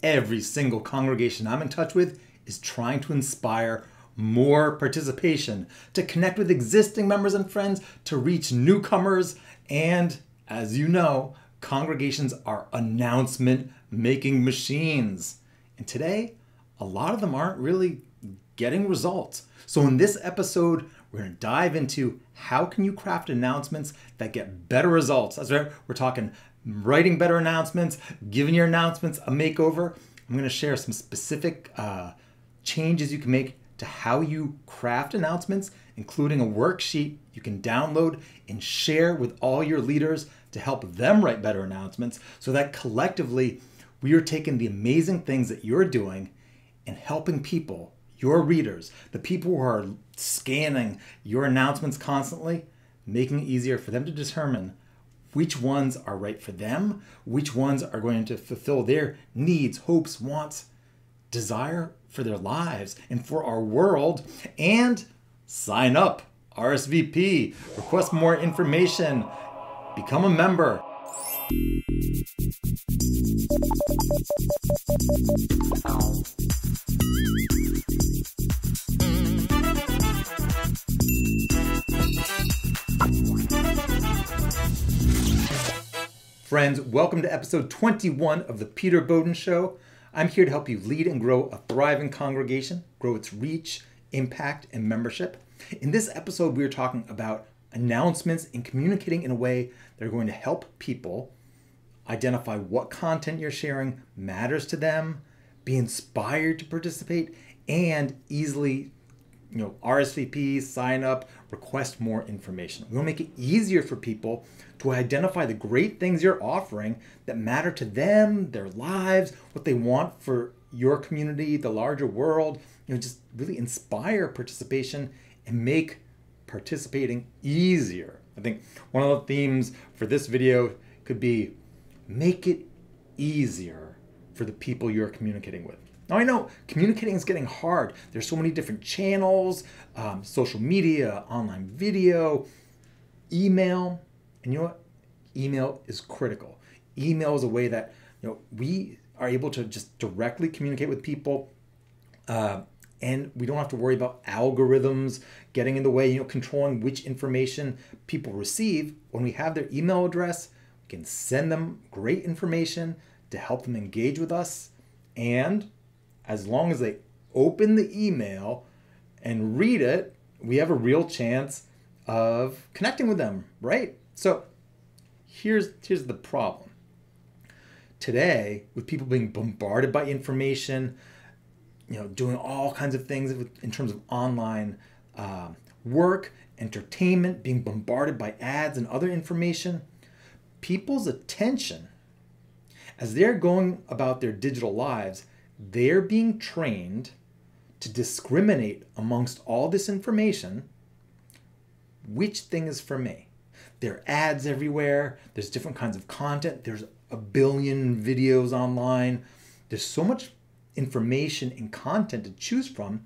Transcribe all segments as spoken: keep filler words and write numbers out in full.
Every single congregation I'm in touch with is trying to inspire more participation, to connect with existing members and friends, to reach newcomers, and as you know, congregations are announcement making machines. And today, a lot of them aren't really getting results. So in this episode, we're going to dive into how can you craft announcements that get better results. That's right. We're talking writing better announcements, giving your announcements a makeover. I'm going to share some specific uh, changes you can make to how you craft announcements, including a worksheet you can download and share with all your leaders to help them write better announcements, so that collectively we are taking the amazing things that you're doing and helping people, your readers, the people who are scanning your announcements constantly, making it easier for them to determine which ones are right for them, which ones are going to fulfill their needs, hopes, wants, desire for their lives and for our world. And sign up, R S V P, request more information, become a member. Friends, welcome to episode twenty-one of the Peter Bowden Show. I'm here to help you lead and grow a thriving congregation, grow its reach, impact, and membership. In this episode, we're talking about announcements and communicating in a way that are going to help people identify what content you're sharing matters to them, be inspired to participate, and easily, you know, R S V P, sign up, request more information. We want to make it easier for people to identify the great things you're offering that matter to them, their lives, what they want for your community, the larger world. You know, just really inspire participation and make participating easier. I think one of the themes for this video could be make it easier for the people you're communicating with. Now, I know communicating is getting hard. There's so many different channels, um, social media, online video, email, and you know what? Email is critical. Email is a way that, you know, we are able to just directly communicate with people, uh, and we don't have to worry about algorithms getting in the way, you know, controlling which information people receive. When we have their email address, we can send them great information to help them engage with us. And as long as they open the email and read it, we have a real chance of connecting with them, right? So here's, here's the problem. Today, with people being bombarded by information, you know, doing all kinds of things in terms of online uh, work, entertainment, being bombarded by ads and other information, people's attention, as they're going about their digital lives, they're being trained to discriminate amongst all this information, which thing is for me. There are ads everywhere. There's different kinds of content. There's a billion videos online. There's so much information and content to choose from.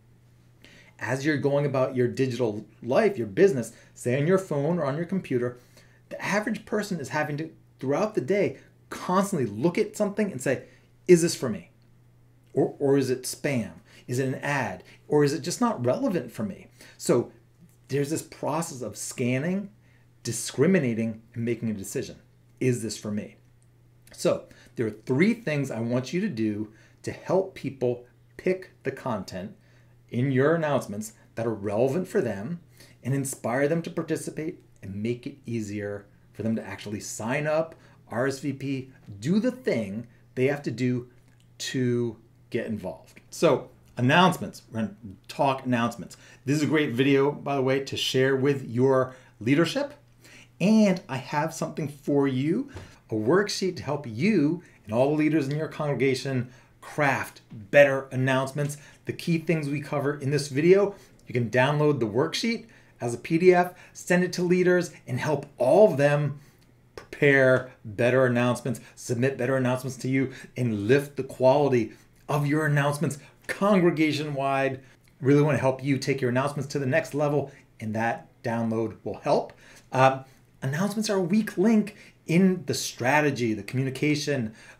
As you're going about your digital life, your business, say on your phone or on your computer, the average person is having to, throughout the day, constantly look at something and say, is this for me? Or, or is it spam? Is it an ad? Or is it just not relevant for me? So there's this process of scanning, discriminating, and making a decision. Is this for me? So there are three things I want you to do to help people pick the content in your announcements that are relevant for them and inspire them to participate and make it easier for them to actually sign up, R S V P, do the thing they have to do to get involved. So announcements, we're going to talk announcements. This is a great video, by the way, to share with your leadership. And I have something for you, a worksheet to help you and all the leaders in your congregation craft better announcements. The key things we cover in this video, you can download the worksheet as a P D F, send it to leaders, and help all of them prepare better announcements, submit better announcements to you, and lift the quality of your announcements congregation-wide. Really want to help you take your announcements to the next level, and that download will help. Um, announcements are a weak link in the strategy, the communication,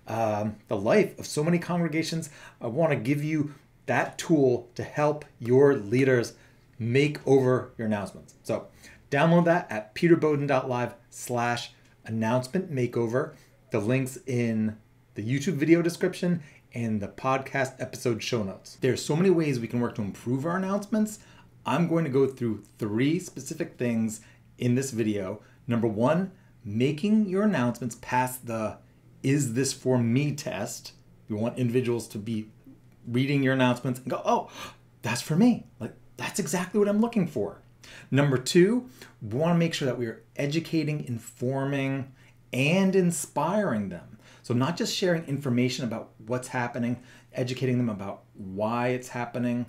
um, the life of so many congregations. I want to give you that tool to help your leaders make over your announcements. So download that at peterbowden.live slash announcement makeover. The link's in the YouTube video description and the podcast episode show notes. There's so many ways we can work to improve our announcements. I'm going to go through three specific things in this video. Number one, making your announcements pass the "is this for me" test. We want individuals to be reading your announcements and go, oh, that's for me. Like, that's exactly what I'm looking for. Number two, we want to make sure that we are educating, informing, and inspiring them. So not just sharing information about what's happening, educating them about why it's happening,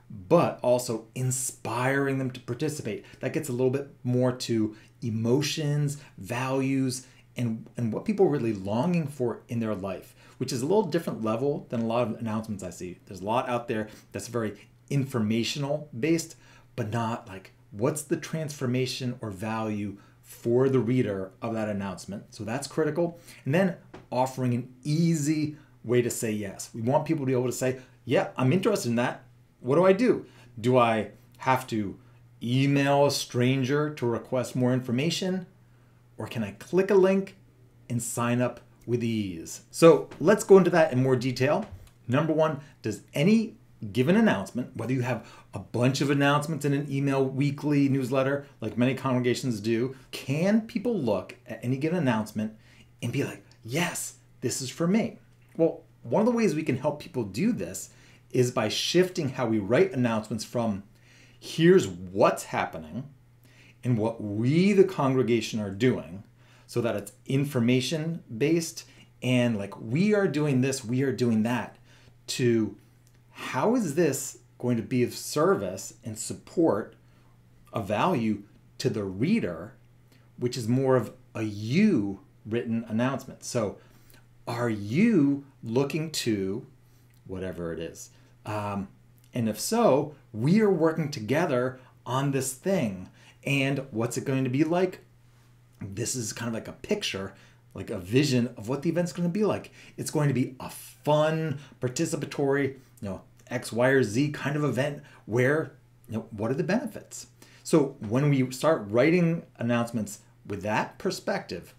but also inspiring them to participate. That gets a little bit more to emotions, values, and, and what people are really longing for in their life, which is a little different level than a lot of announcements I see. There's a lot out there that's very informational based, but not like what's the transformation or value for the reader of that announcement. So that's critical. And then offering an easy way to say yes. We want people to be able to say, yeah, I'm interested in that. What do I do? Do I have to email a stranger to request more information? Or can I click a link and sign up with ease? So let's go into that in more detail. Number one, does any given announcement, whether you have a bunch of announcements in an email weekly newsletter, like many congregations do, can people look at any given announcement and be like, yes, this is for me? Well, one of the ways we can help people do this is by shifting how we write announcements from here's what's happening and what we, the congregation, are doing, so that it's information based and like we are doing this, we are doing that, to how is this going to be of service and support a value to the reader, which is more of a you written announcement. So are you looking to whatever it is? Um, and if so, we are working together on this thing. And what's it going to be like? This is kind of like a picture, like a vision of what the event's going to be like. It's going to be a fun, participatory, you know, X, Y, or Z kind of event where, you know, what are the benefits? So when we start writing announcements with that perspective,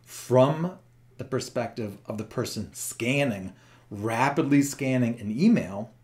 from the perspective of the person scanning, rapidly scanning an email,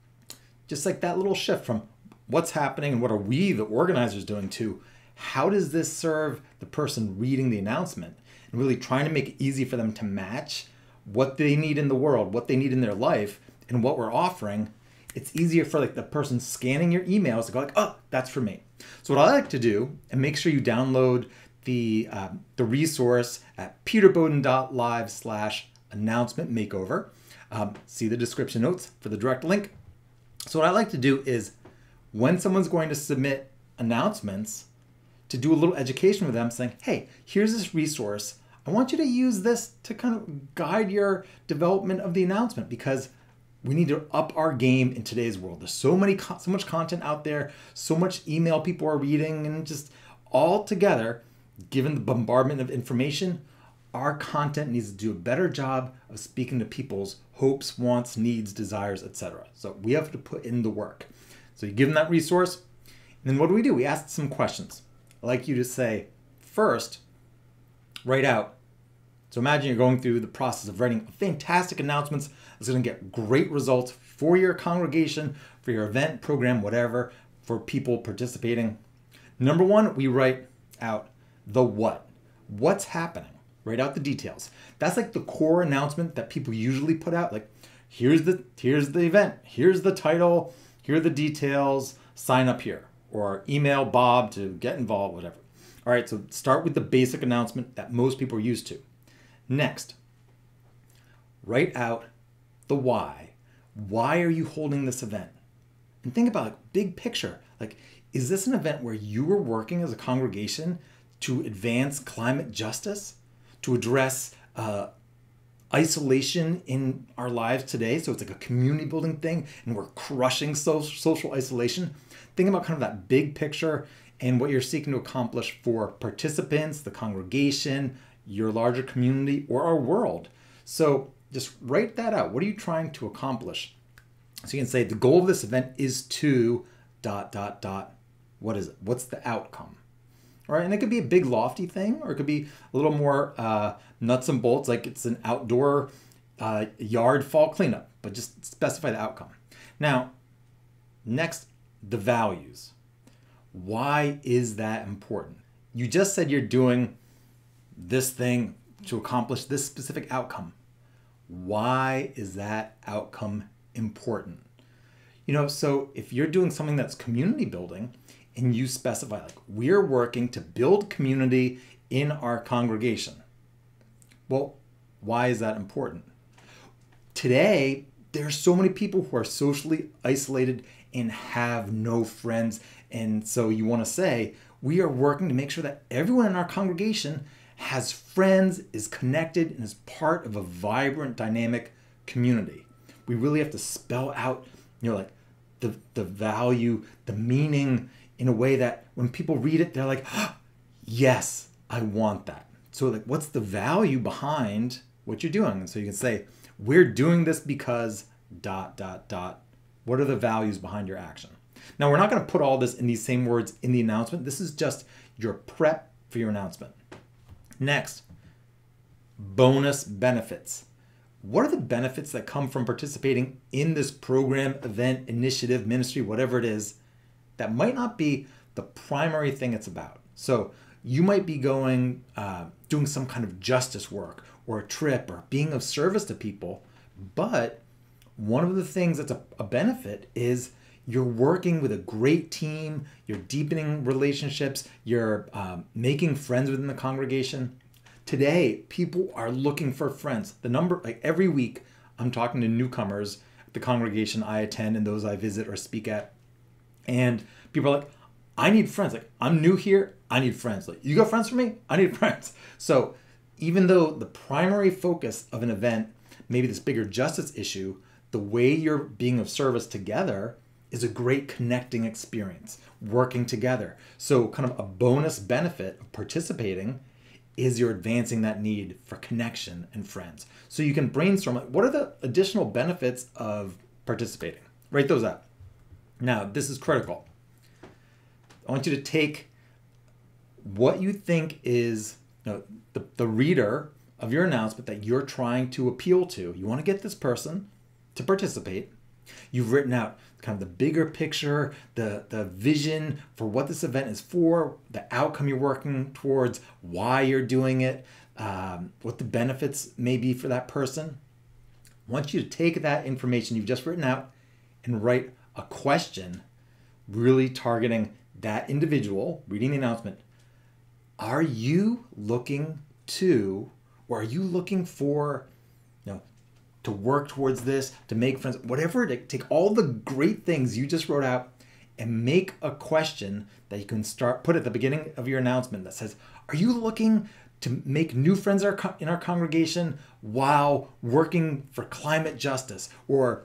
just like that little shift from what's happening and what are we, the organizers, doing, to how does this serve the person reading the announcement, and really trying to make it easy for them to match what they need in the world, what they need in their life, and what we're offering. It's easier for like the person scanning your emails to go like, oh, that's for me. So what I like to do, and make sure you download the uh, the resource at peterbowden.live slash announcement makeover. Um, see the description notes for the direct link. So what I like to do is, when someone's going to submit announcements, to do a little education with them, saying, hey, here's this resource. I want you to use this to kind of guide your development of the announcement, because we need to up our game in today's world. There's so many, so much content out there, so much email people are reading, and just all together, given the bombardment of information, our content needs to do a better job of speaking to people's hopes, wants, needs, desires, et cetera. So we have to put in the work. So you give them that resource, and then what do we do? We ask some questions. I'd like you to say, first, write out. So imagine you're going through the process of writing fantastic announcements that's going to get great results for your congregation, for your event, program, whatever, for people participating. Number one, we write out the what. What's happening? Write out the details. That's like the core announcement that people usually put out. Like, here's the here's the event, here's the title, here are the details, sign up here, or email Bob to get involved, whatever. All right, so start with the basic announcement that most people are used to. Next, write out the why. Why are you holding this event? And think about like big picture. Like, is this an event where you are working as a congregation to advance climate justice, to address uh, isolation in our lives today? So it's like a community building thing, and we're crushing so- social isolation. Think about kind of that big picture and what you're seeking to accomplish for participants, the congregation, your larger community, or our world. So just write that out. What are you trying to accomplish? So you can say the goal of this event is to dot, dot, dot. What is it? What's the outcome? All right, and it could be a big lofty thing, or it could be a little more uh, nuts and bolts, like it's an outdoor uh, yard fall cleanup, but just specify the outcome. Now, next, the values. Why is that important? You just said you're doing this thing to accomplish this specific outcome. Why is that outcome important? You know, so if you're doing something that's community building and you specify, like, we're working to build community in our congregation. Well, why is that important? Today, there are so many people who are socially isolated and have no friends. And so you want to say, we are working to make sure that everyone in our congregation has friends, is connected, and is part of a vibrant, dynamic community. We really have to spell out, you know, like the, the value, the meaning in a way that when people read it, they're like, oh, yes, I want that. So like, what's the value behind what you're doing? And so you can say, we're doing this because dot, dot, dot. What are the values behind your action? Now, we're not going to put all this in these same words in the announcement. This is just your prep for your announcement. Next, bonus benefits. What are the benefits that come from participating in this program, event, initiative, ministry, whatever it is, that might not be the primary thing it's about? So you might be going, uh, doing some kind of justice work or a trip or being of service to people. But one of the things that's a, a benefit is you're working with a great team, you're deepening relationships, you're um, making friends within the congregation. Today, people are looking for friends. The number, like every week, I'm talking to newcomers at the congregation I attend and those I visit or speak at. And people are like, I need friends. Like, I'm new here, I need friends. Like, you got friends for me? I need friends. So even though the primary focus of an event, maybe this bigger justice issue, the way you're being of service together is a great connecting experience, working together. So kind of a bonus benefit of participating is you're advancing that need for connection and friends. So you can brainstorm, like, what are the additional benefits of participating? Write those out. Now, this is critical. I want you to take what you think is, you know, the, the reader of your announcement that you're trying to appeal to. You want to get this person to participate. You've written out kind of the bigger picture, the, the vision for what this event is for, the outcome you're working towards, why you're doing it, um, what the benefits may be for that person. I want you to take that information you've just written out and write a question really targeting that individual reading the announcement. Are you looking to, or are you looking for, you know, to work towards this, to make friends, whatever it is, take all the great things you just wrote out and make a question that you can start, put at the beginning of your announcement that says, are you looking to make new friends in our congregation while working for climate justice? Or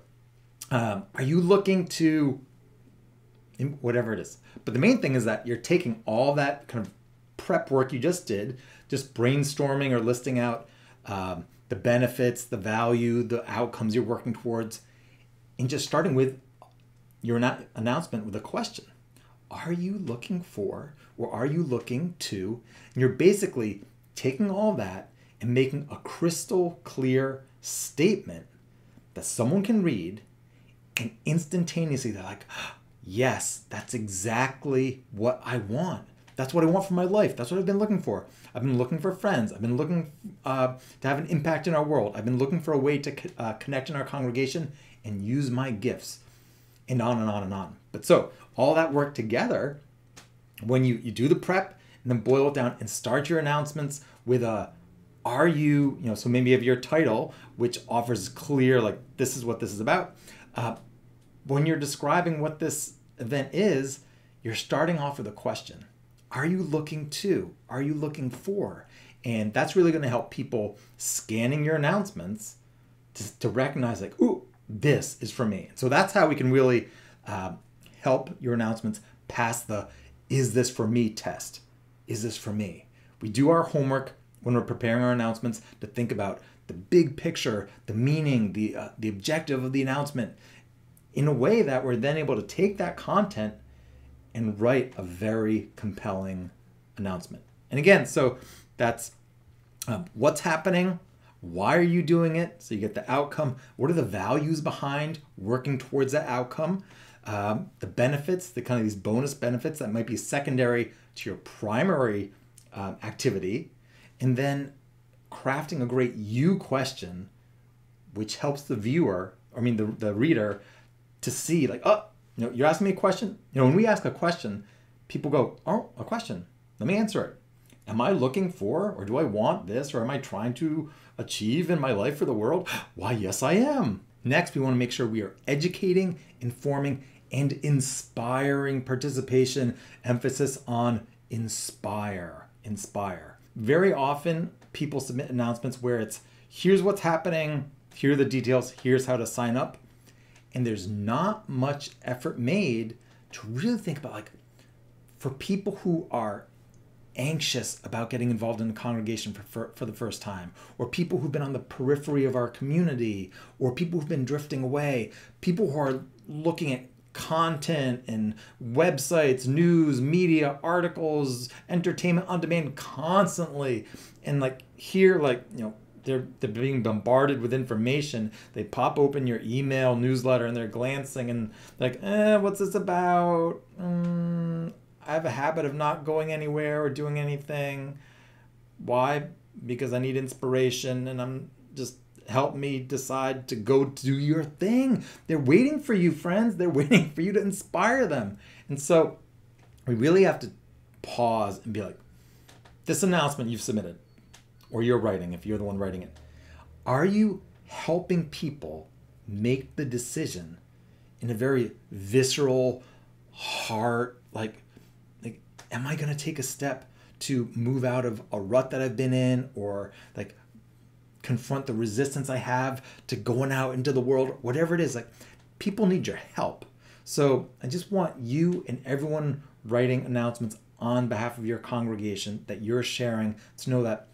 um, are you looking to, whatever it is. But the main thing is that you're taking all that kind of prep work you just did, just brainstorming or listing out um, the benefits, the value, the outcomes you're working towards, and just starting with your announcement with a question. Are you looking for, or are you looking to? And you're basically taking all that and making a crystal clear statement that someone can read, and instantaneously they're like, yes, that's exactly what I want. That's what I want for my life. That's what I've been looking for. I've been looking for friends. I've been looking uh, to have an impact in our world. I've been looking for a way to uh, connect in our congregation and use my gifts, and on and on and on. But so all that work together, when you, you do the prep and then boil it down and start your announcements with a, are you, you know, so maybe you have your title, which offers clear, like, this is what this is about. Uh, when you're describing what this event is, you're starting off with a question. Are you looking to? Are you looking for? And that's really going to help people scanning your announcements to, to recognize, like, ooh, this is for me. So that's how we can really uh, help your announcements pass the is this for me test. Is this for me? We do our homework when we're preparing our announcements to think about the the big picture, the meaning, the, uh, the objective of the announcement in a way that we're then able to take that content and write a very compelling announcement. And again, so that's um, what's happening, why are you doing it? So you get the outcome. What are the values behind working towards that outcome? Um, the benefits, the kind of these bonus benefits that might be secondary to your primary um, activity. And then crafting a great you question, which helps the viewer, I mean the, the reader, to see like, oh, you know, you're asking me a question. You know, when we ask a question, people go, oh, a question. Let me answer it. Am I looking for, or do I want this, or am I trying to achieve in my life for the world? Why, yes, I am. Next, we want to make sure we are educating, informing, and inspiring participation. Emphasis on inspire, inspire. Very often, people submit announcements where it's, here's what's happening, here are the details, here's how to sign up. And there's not much effort made to really think about, like, for people who are anxious about getting involved in a congregation for, for, for the first time, or people who've been on the periphery of our community, or people who've been drifting away, people who are looking at content and websites, news, media, articles, entertainment on demand constantly. And like here, like, you know, they're, they're being bombarded with information. They pop open your email newsletter and they're glancing and like, eh, what's this about? Mm, I have a habit of not going anywhere or doing anything. Why? Because I need inspiration and I'm just, help me decide to go do your thing. They're waiting for you, friends. They're waiting for you to inspire them. And so we really have to pause and be like, this announcement you've submitted, or you're writing, if you're the one writing it, are you helping people make the decision in a very visceral, heart, like, like, am I going to take a step to move out of a rut that I've been in, or like confront the resistance I have to going out into the world, whatever it is? Like, people need your help. So I just want you and everyone writing announcements on behalf of your congregation that you're sharing to know that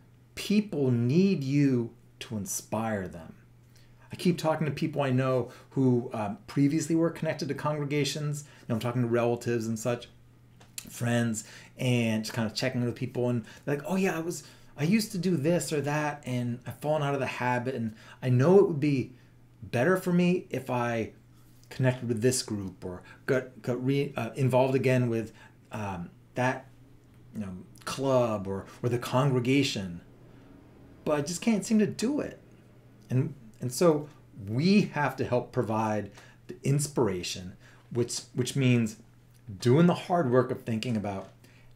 people need you to inspire them. I keep talking to people I know who um, previously were connected to congregations. You know, I'm talking to relatives and such, friends, and just kind of checking with people, and they're like, oh yeah, I was I used to do this or that, and I've fallen out of the habit, and I know it would be better for me if I connected with this group, or got got re, uh, involved again with um, that, you know, club or or the congregation, but I just can't seem to do it. And and so we have to help provide the inspiration, which which means doing the hard work of thinking about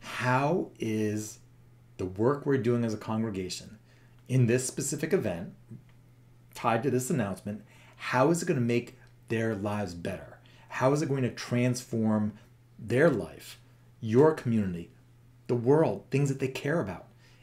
how is the work we're doing as a congregation in this specific event tied to this announcement, how is it going to make their lives better? How is it going to transform their life, your community, the world, things that they care about?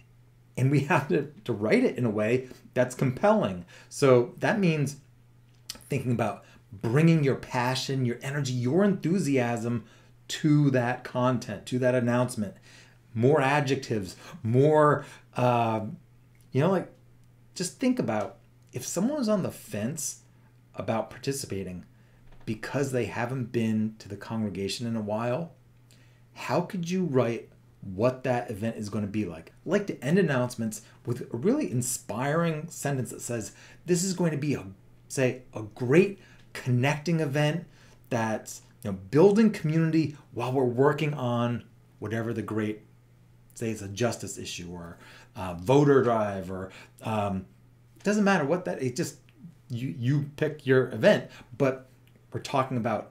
And we have to, to write it in a way that's compelling. So that means thinking about bringing your passion, your energy, your enthusiasm to that content, to that announcement. More adjectives, more, uh, you know, like, just think about if someone is on the fence about participating because they haven't been to the congregation in a while, how could you write what that event is going to be like? I like to end announcements with a really inspiring sentence that says, this is going to be, a, say, a great connecting event that's, you know, building community while we're working on whatever the great, say it's a justice issue or a voter drive, or um, doesn't matter what that, it just, you, you pick your event, but we're talking about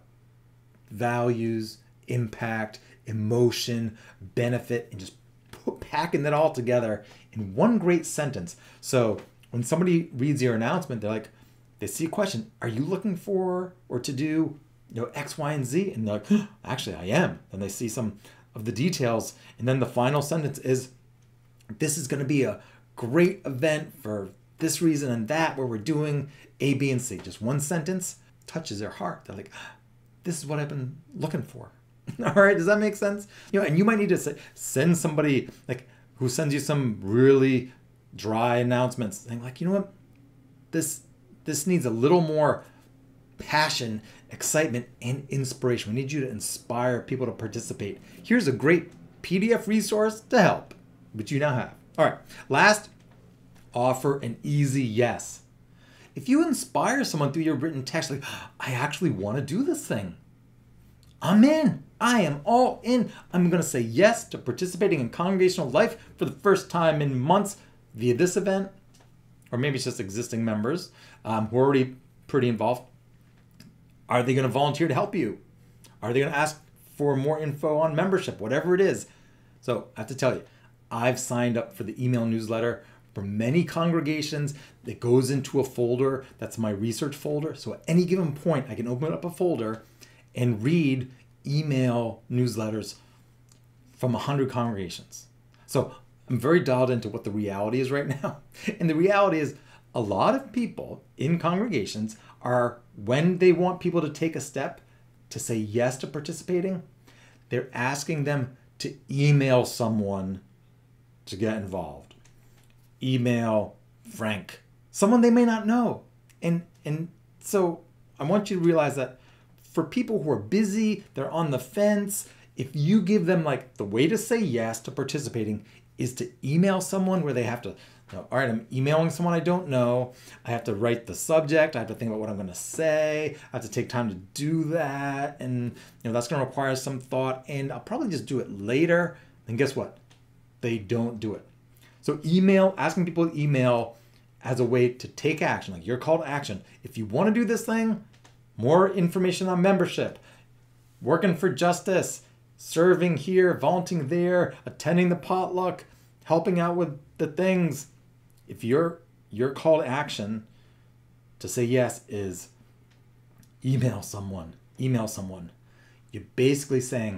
values, impact, emotion, benefit, and just put, packing that all together in one great sentence. So when somebody reads your announcement, they're like, they see a question, are you looking for or to do, you know, X, Y, and Z? And they're like, oh, actually I am. And they see some of the details, and then the final sentence is, this is going to be a great event for this reason and that, where we're doing A, B, and C. Just one sentence touches their heart. They're like, this is what I've been looking for. All right, does that make sense? You know, and you might need to say, send somebody like who sends you some really dry announcements, saying like, you know what, this this needs a little more passion, excitement, and inspiration. We need you to inspire people to participate. Here's a great P D F resource to help, which you now have. All right, last, offer an easy yes. If you inspire someone through your written text, like, I actually want to do this thing. I'm in. I am all in. I'm going to say yes to participating in congregational life for the first time in months via this event, or maybe it's just existing members um, who are already pretty involved. Are they going to volunteer to help you? Are they going to ask for more info on membership, whatever it is? So I have to tell you, I've signed up for the email newsletter for many congregations that goes into a folder. That's my research folder. So at any given point, I can open up a folder and read email newsletters from one hundred congregations. So I'm very dialed into what the reality is right now. And the reality is a lot of people in congregations are, when they want people to take a step to say yes to participating, they're asking them to email someone to get involved. Email Frank, someone they may not know. And and so I want you to realize that for people who are busy, they're on the fence, if you give them like the way to say yes to participating is to email someone where they have to, you know, all right, I'm emailing someone I don't know. I have to write the subject. I have to think about what I'm going to say. I have to take time to do that. And you know that's going to require some thought. And I'll probably just do it later. And guess what? They don't do it. So email, asking people to email as a way to take action, like your call to action. If you want to do this thing, more information on membership, working for justice, serving here, volunteering there, attending the potluck, helping out with the things. If your your call to action to say yes is email someone, email someone, you're basically saying,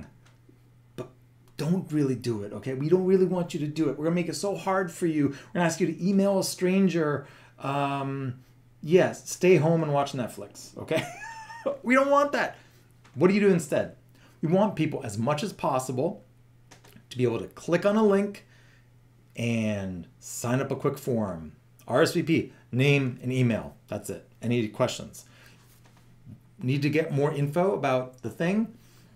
don't really do it, okay? We don't really want you to do it. We're gonna make it so hard for you. We're gonna ask you to email a stranger. Um, yes, stay home and watch Netflix, okay? We don't want that. What do you do instead? We want people as much as possible to be able to click on a link and sign up a quick form. R S V P, name and email, that's it. Any questions? Need to get more info about the thing?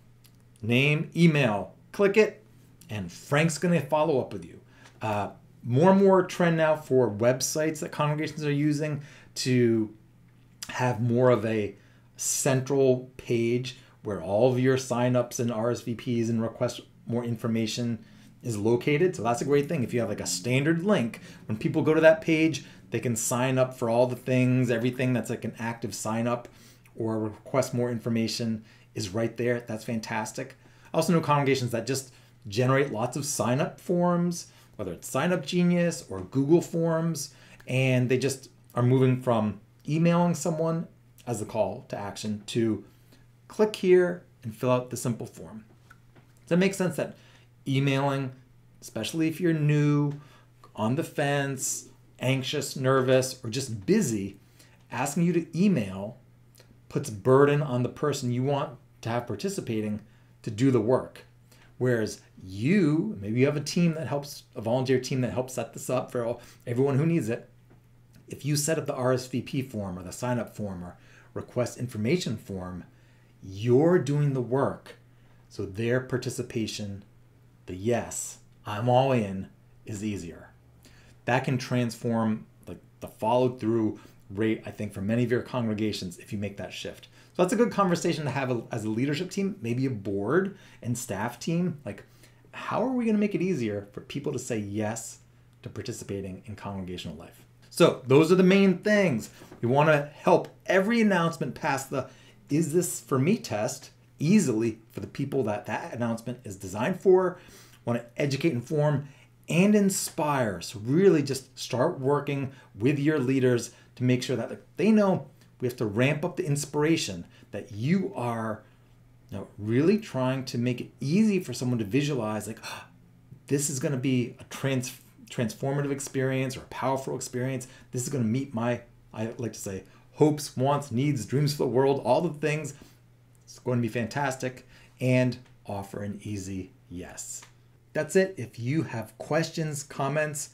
Name, email, click it, and Frank's going to follow up with you. Uh, more and more trend now for websites that congregations are using to have more of a central page where all of your signups and R S V Ps and requests more information is located. So that's a great thing. If you have like a standard link, when people go to that page, they can sign up for all the things, everything that's like an active sign up or request more information is right there. That's fantastic. I also know congregations that just generate lots of sign-up forms, whether it's Sign Up Genius or Google Forms, and they just are moving from emailing someone as the call to action to click here and fill out the simple form. Does it make sense that emailing, especially if you're new, on the fence, anxious, nervous, or just busy, asking you to email puts burden on the person you want to have participating to do the work. Whereas you, maybe you have a team that helps, a volunteer team that helps set this up for all, everyone who needs it. If you set up the R S V P form or the sign up form or request information form, you're doing the work. So their participation, the yes, I'm all in, is easier. That can transform the, the follow through rate, I think, for many of your congregations if you make that shift. So that's a good conversation to have as a leadership team, maybe a board and staff team. Like, how are we going to make it easier for people to say yes to participating in congregational life? So those are the main things. We want to help every announcement pass the "is this for me" test easily for the people that that announcement is designed for. Want to educate, inform, and inspire. So really just start working with your leaders to make sure that like, they know we have to ramp up the inspiration, that you are you know, really trying to make it easy for someone to visualize like, oh, this is going to be a trans transformative experience or a powerful experience. This is going to meet my, I like to say, hopes, wants, needs, dreams for the world, all the things. It's going to be fantastic, and offer an easy yes. That's it. If you have questions, comments,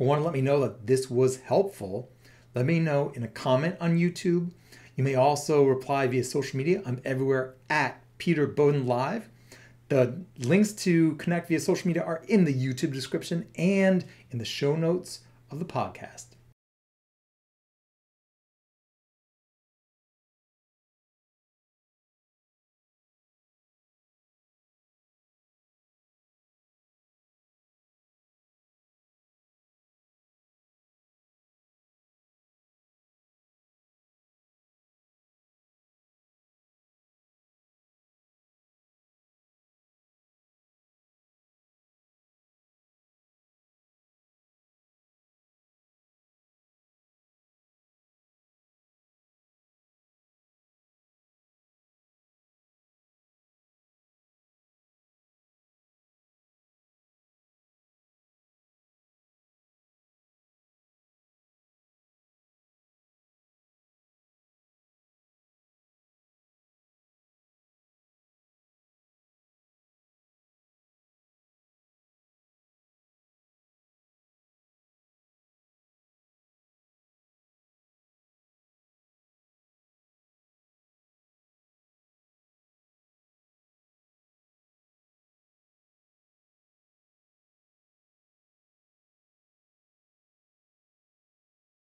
or want to let me know that this was helpful, let me know in a comment on YouTube. You may also reply via social media. I'm everywhere at Peter Bowden Live. The links to connect via social media are in the YouTube description and in the show notes of the podcast.